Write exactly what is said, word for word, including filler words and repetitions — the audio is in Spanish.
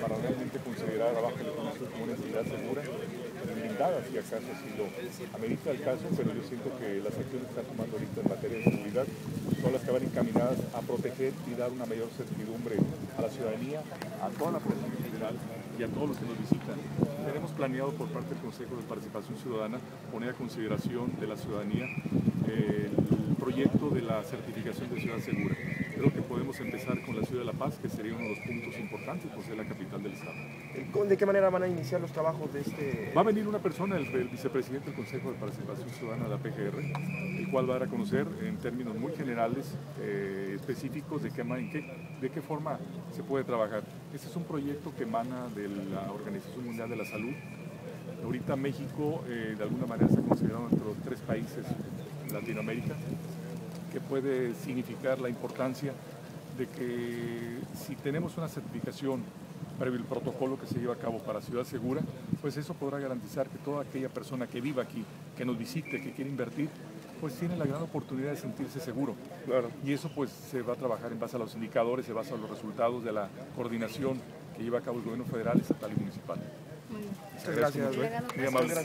para realmente considerar a Baja California como una entidad segura, blindada si acaso así lo amerita el caso, pero yo siento que las acciones que están tomando ahorita en materia de seguridad son las que van encaminadas a proteger y dar una mayor certidumbre a la ciudadanía, a toda la población en general y a todos los que nos visitan. Tenemos planeado por parte del Consejo de Participación Ciudadana poner a consideración de la ciudadanía eh, el proyecto de la certificación de ciudad segura. Creo que podemos empezar con la ciudad de La Paz, que sería uno de los puntos importantes por ser la capital del estado. ¿De qué manera van a iniciar los trabajos de este...? Va a venir una persona, el, el vicepresidente del Consejo de Participación Ciudadana de la P G R, el cual va a dar a conocer en términos muy generales, eh, específicos, de qué, en qué, de qué forma se puede trabajar. Este es un proyecto que emana de la Organización Mundial de la Salud. Ahorita México, eh, de alguna manera, se ha considerado entre los tres países en Latinoamérica, que puede significar la importancia de que si tenemos una certificación previo al protocolo que se lleva a cabo para Ciudad Segura, pues eso podrá garantizar que toda aquella persona que viva aquí, que nos visite, que quiere invertir, pues tiene la gran oportunidad de sentirse seguro. Claro. Y eso pues se va a trabajar en base a los indicadores, se basa en los resultados de la coordinación que lleva a cabo el gobierno federal, estatal y municipal. Muchas gracias. Mucho, ¿eh? Muy amable.